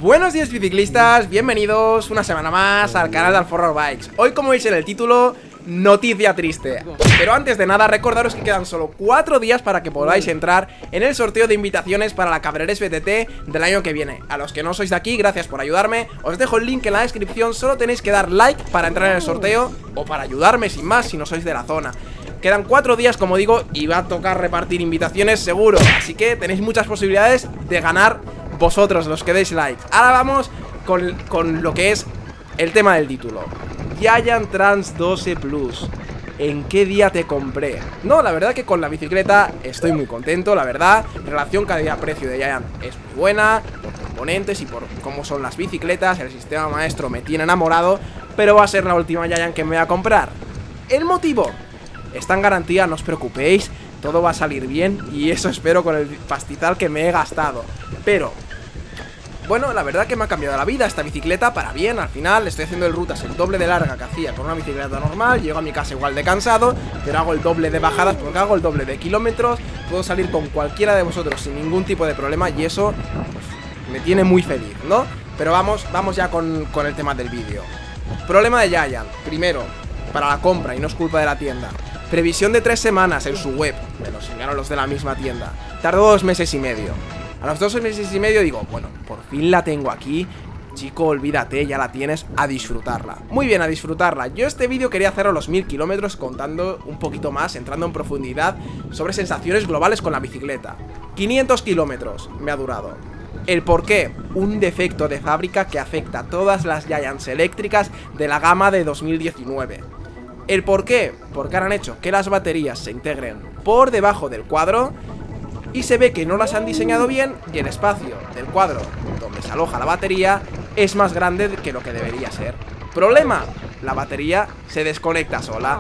Buenos días biciclistas, bienvenidos una semana más al canal de Alforrar Bikes. Hoy, como veis en el título, noticia triste. Pero antes de nada, recordaros que quedan solo 4 días para que podáis entrar en el sorteo de invitaciones para la Cabreres BTT del año que viene. A los que no sois de aquí, gracias por ayudarme. Os dejo el link en la descripción, solo tenéis que dar like para entrar en el sorteo o para ayudarme sin más si no sois de la zona. Quedan 4 días, como digo, y va a tocar repartir invitaciones seguro. Así que tenéis muchas posibilidades de ganar vosotros, los que deis like. Ahora vamos con lo que es el tema del título. Giant Trans 12 Plus. ¿En qué día te compré? No, la verdad que con la bicicleta estoy muy contento, la verdad. Relación calidad-precio de Giant es muy buena, por componentes y por cómo son las bicicletas. El sistema maestro me tiene enamorado, pero va a ser la última Giant que me voy a comprar. ¿El motivo? Está en garantía, no os preocupéis, todo va a salir bien y eso espero con el pastizal que me he gastado. Pero, bueno, la verdad que me ha cambiado la vida esta bicicleta para bien. Al final estoy haciendo el rutas el doble de larga que hacía con una bicicleta normal. Llego a mi casa igual de cansado, pero hago el doble de bajadas porque hago el doble de kilómetros. Puedo salir con cualquiera de vosotros sin ningún tipo de problema y eso pues, me tiene muy feliz, ¿no? Pero vamos ya con el tema del vídeo. Problema de Giant. Primero, para la compra y no es culpa de la tienda. Previsión de 3 semanas en su web. Me lo enseñaron los de la misma tienda. Tardó 2 meses y medio. A los 2 meses y medio digo, bueno, por fin la tengo aquí. Chico, olvídate, ya la tienes, a disfrutarla. Muy bien, a disfrutarla. Yo este vídeo quería hacerlo a los 1000 kilómetros, contando un poquito más, entrando en profundidad sobre sensaciones globales con la bicicleta. 500 kilómetros me ha durado. ¿El por qué? Un defecto de fábrica que afecta a todas las Giants eléctricas de la gama de 2019. ¿El por qué? Porque han hecho que las baterías se integren por debajo del cuadro y se ve que no las han diseñado bien y el espacio del cuadro donde se aloja la batería es más grande que lo que debería ser. ¿Problema? La batería se desconecta sola.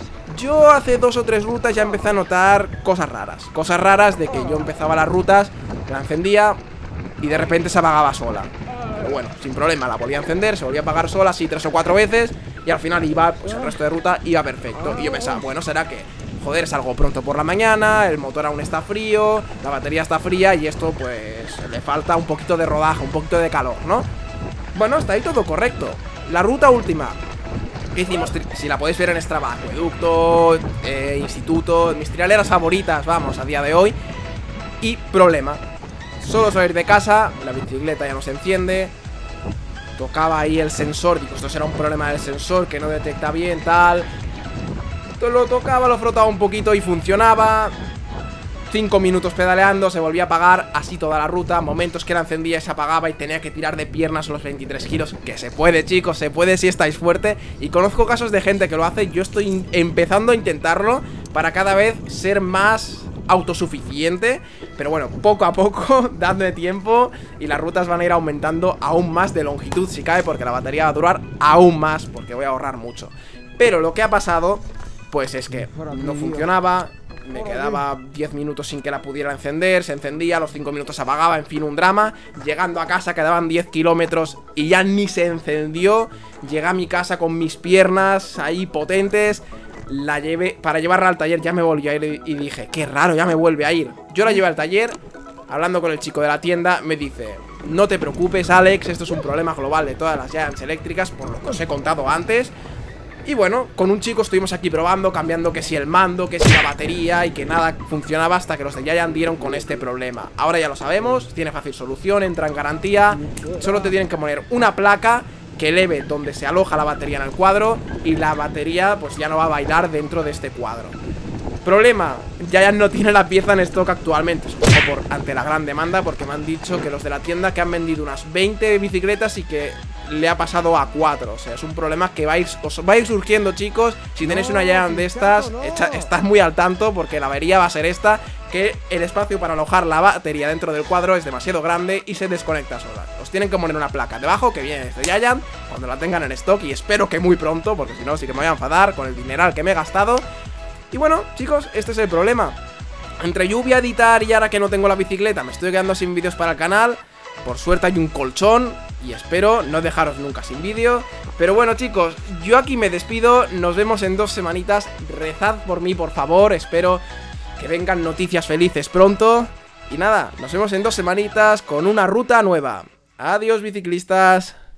Yo hace 2 o 3 rutas ya empecé a notar cosas raras. Cosas raras de que yo empezaba las rutas, la encendía y de repente se apagaba sola. Pero bueno, sin problema, la volvía a encender, se volvía a apagar sola así 3 o 4 veces y al final iba, pues el resto de ruta iba perfecto. Y yo pensaba, bueno, será que, joder, salgo pronto por la mañana, el motor aún está frío, la batería está fría y esto pues le falta un poquito de rodaje, un poquito de calor, ¿no? Bueno, está ahí todo correcto. La ruta última que hicimos, si la podéis ver en Strava, acueducto, instituto, mis trialeras favoritas, vamos, a día de hoy. Y problema, solo salir de casa, la bicicleta ya no se enciende. Tocaba ahí el sensor, digo, esto será un problema del sensor que no detecta bien, tal. Lo tocaba, lo frotaba un poquito y funcionaba. 5 minutos pedaleando, se volvía a apagar, así toda la ruta. Momentos que la encendía y se apagaba y tenía que tirar de piernas los 23 kilos. Que se puede, chicos, se puede si estáis fuerte. Y conozco casos de gente que lo hace. Yo estoy empezando a intentarlo para cada vez ser más autosuficiente, pero bueno, poco a poco, dándole tiempo y las rutas van a ir aumentando aún más de longitud si cabe, porque la batería va a durar aún más, porque voy a ahorrar mucho. Pero lo que ha pasado, pues es que no funcionaba, me quedaba 10 minutos sin que la pudiera encender, se encendía, a los 5 minutos se apagaba, en fin, un drama. Llegando a casa quedaban 10 kilómetros y ya ni se encendió. Llegué a mi casa con mis piernas ahí potentes. La llevé, para llevarla al taller ya me volví a ir y dije, qué raro, ya me vuelve a ir. Yo la llevé al taller, hablando con el chico de la tienda, me dice, no te preocupes, Alex, esto es un problema global de todas las Giants eléctricas, por lo que os he contado antes. Y bueno, con un chico estuvimos aquí probando, cambiando que si el mando, que si la batería y que nada funcionaba hasta que los de Giant dieron con este problema. Ahora ya lo sabemos, tiene fácil solución, entra en garantía, solo te tienen que poner una placa que eleve donde se aloja la batería en el cuadro y la batería pues ya no va a bailar dentro de este cuadro. Problema, Giant no tiene la pieza en stock actualmente, supongo ante la gran demanda, porque me han dicho que los de la tienda que han vendido unas 20 bicicletas y que le ha pasado a 4, o sea, es un problema que os va a ir surgiendo, chicos. Si tenéis una Giant de estas, estad muy al tanto, porque la avería va a ser esta, que el espacio para alojar la batería dentro del cuadro es demasiado grande y se desconecta sola. Os tienen que poner una placa debajo que viene desde Giant cuando la tengan en stock, y espero que muy pronto, porque si no sí que me voy a enfadar con el dineral que me he gastado. Y bueno, chicos, este es el problema. Entre lluvia, editar y ahora que no tengo la bicicleta, me estoy quedando sin vídeos para el canal. Por suerte hay un colchón y espero no dejaros nunca sin vídeo. Pero bueno, chicos, yo aquí me despido. Nos vemos en 2 semanitas. Rezad por mí, por favor. Espero que vengan noticias felices pronto. Y nada, nos vemos en 2 semanitas con una ruta nueva. Adiós, biciclistas.